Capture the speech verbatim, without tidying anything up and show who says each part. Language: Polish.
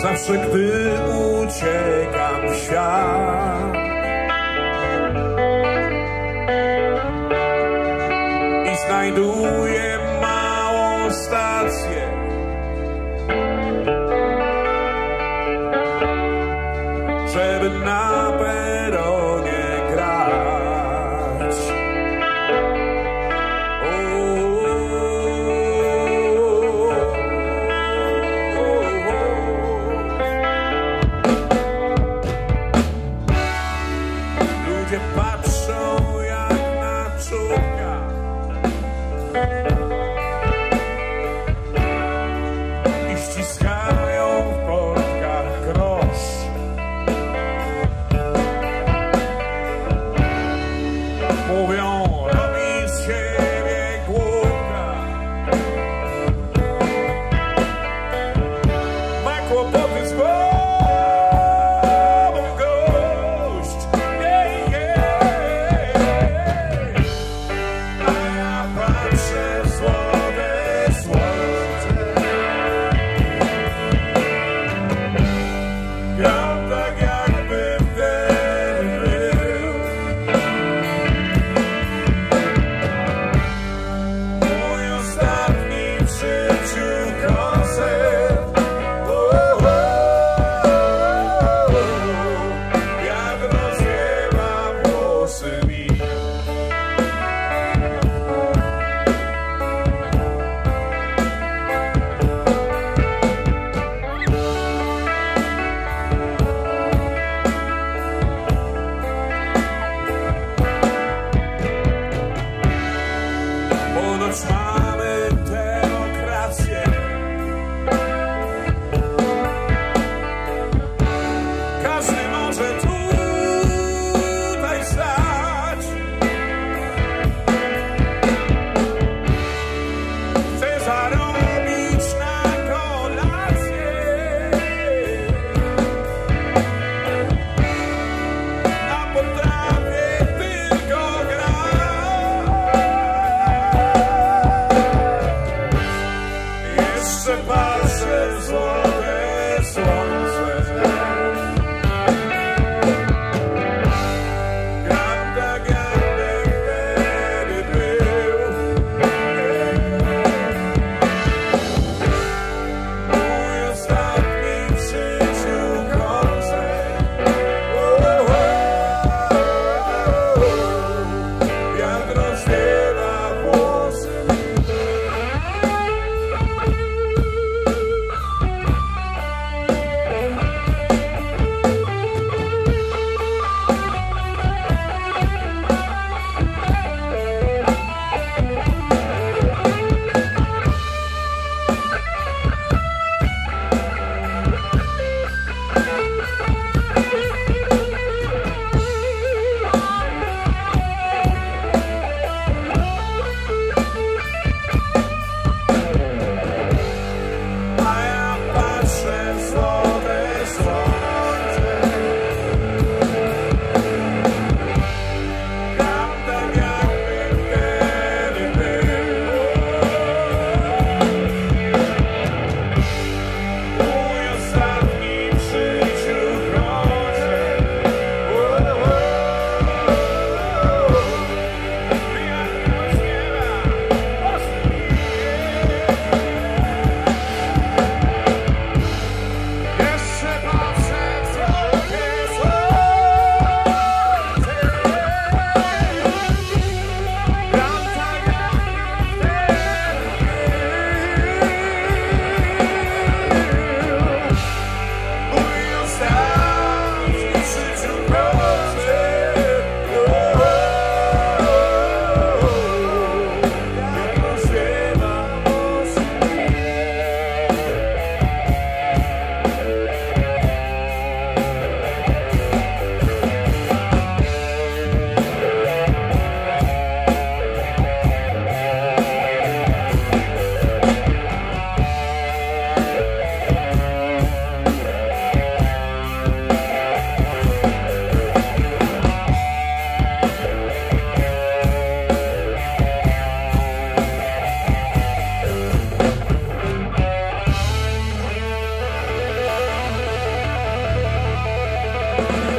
Speaker 1: zawsze gdy uciekam w świat i znajduję małą stację, żeby na peronie grać. Ludzie patrzą jak na czubka i ściskają w portkach grosz. Mówią, robi z siebie głupka, ma kłopoty z głową gość. Yeah, yeah. A ja patrzę w złote słońce, gram tak jakby wtedy był. Mój ostatni w życiu koncert. Oh, oh, oh. Jak rozwiewa włosy mi. Ponoć mamy demokrację, każdy może tutaj stać. Chcę zarobić na kolację, a potrafię tylko grać. Jeszcze patrzę w złote słońce, gram tak jakby wtedy był. Mój ostatni w życiu koncert. Oh, oh, oh. Jak rozwiewa włosy. Thank you.